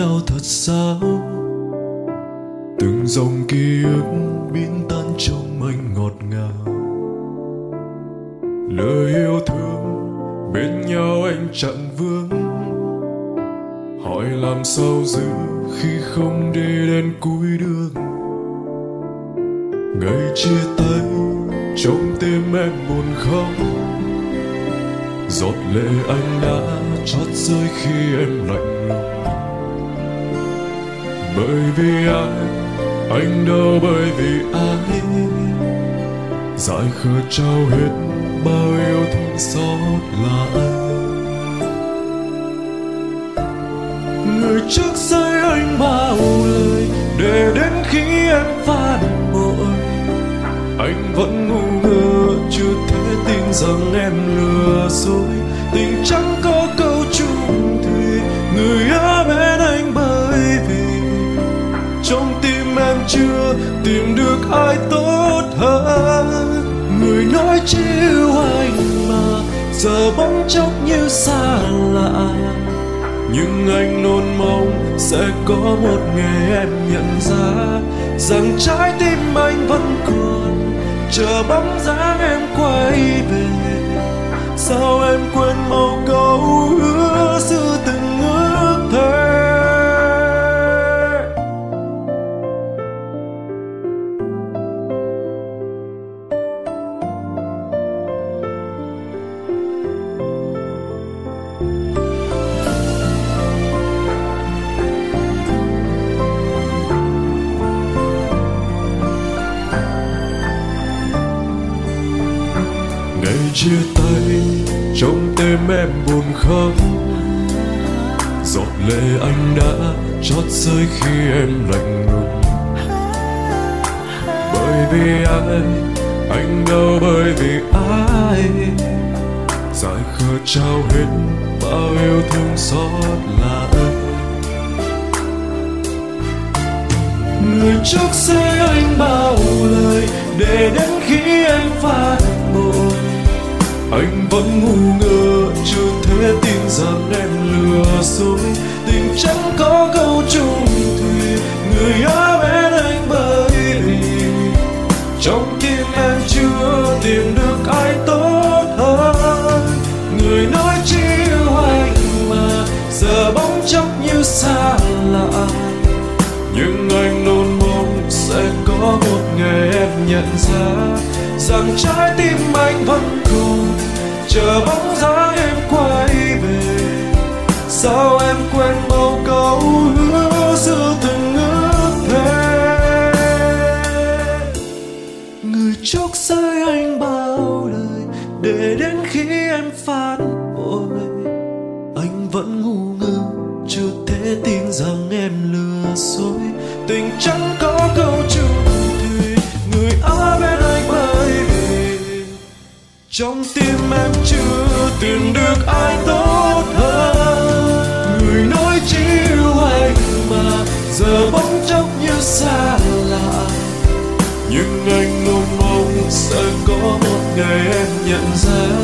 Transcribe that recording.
nhau thật sao? Từng dòng ký ức biến tan trong anh ngọt ngào. Lời yêu thương bên nhau anh chẳng vương, hỏi làm sao giữ khi không đi đến cuối đường. Ngày chia tay trong tim em buồn khóc, giọt lệ anh đã chót rơi khi em lạnh lùng. Bởi vì ai, anh đau bởi vì ai, dại khờ trao hết bao yêu thương xót lại. Người trước rơi anh bao lời, để đến khi em phản bội, anh vẫn ngu ngơ chưa thể tin rằng em lừa dối. Tình chẳng có câu chung thủy, người ở bên anh bởi vì trong tim em chưa tìm được ai tốt hơn. Người nói chỉ yêu anh mà giờ bỗng chốc như xa lạ, nhưng anh luôn mong sẽ có một ngày em nhận ra rằng trái tim anh vẫn còn chờ bóng dáng em quay về. Sao em quên mau câu hứa xưa từng ước thề? Chia tay trong tim em buồn khóc, giọt lệ anh đã chót rơi khi em lạnh lùng. Bởi vì ai, anh đau bởi vì ai, dại khờ trao hết bao yêu thương xót lại. Người trước rơi anh bao lời, để đến khi em phản bội, anh vẫn ngu ngơ chưa thể tin rằng em lừa dối. Tình chẳng có câu chung thủy, người ở bên anh bởi vì trong tim em chưa tìm được ai tốt hơn. Người nói chỉ yêu anh mà giờ bỗng chốc như xa lạ, nhưng anh luôn mong sẽ có một ngày em nhận ra rằng trái tim anh vẫn còn chờ bóng dáng em quay về. Sao em quên mau câu hứa xưa từng ước thề? Người trước rơi anh bao lời, để đến khi em phản bội, anh vẫn ngu ngơ chưa thể tin rằng em lừa dối. Tình chẳng có câu chung thủy, người ở bên anh bởi vì trong tim em chưa tìm được ai tốt hơn. Người nói chỉ yêu anh mà giờ bỗng chốc như xa lạ, nhưng anh luôn mong sẽ có một ngày em nhận ra